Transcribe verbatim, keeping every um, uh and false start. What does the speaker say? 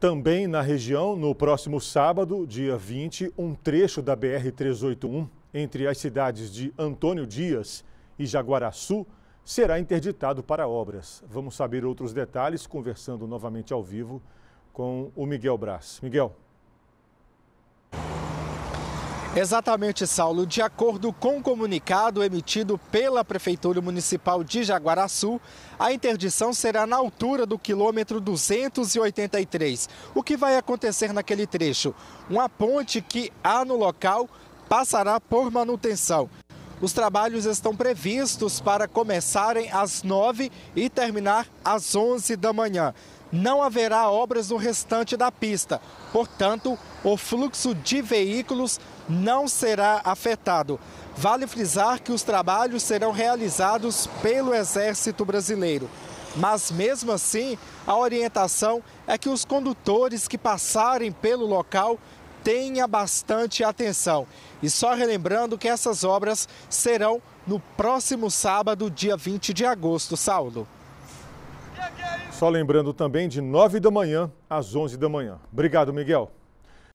Também na região, no próximo sábado, dia vinte, um trecho da B R trezentos e oitenta e um entre as cidades de Antônio Dias e Jaguaraçu será interditado para obras. Vamos saber outros detalhes conversando novamente ao vivo com o Miguel Braz. Miguel. Exatamente, Saulo. De acordo com o comunicado emitido pela Prefeitura Municipal de Jaguaraçu, a interdição será na altura do quilômetro duzentos e oitenta e três. O que vai acontecer naquele trecho? Uma ponte que há no local passará por manutenção. Os trabalhos estão previstos para começarem às nove e terminar às onze da manhã. Não haverá obras no restante da pista, portanto, o fluxo de veículos não será afetado. Vale frisar que os trabalhos serão realizados pelo Exército Brasileiro. Mas, mesmo assim, a orientação é que os condutores que passarem pelo local tenham bastante atenção. E só relembrando que essas obras serão no próximo sábado, dia vinte de agosto, Saulo. Só lembrando também de nove da manhã às onze da manhã. Obrigado, Miguel.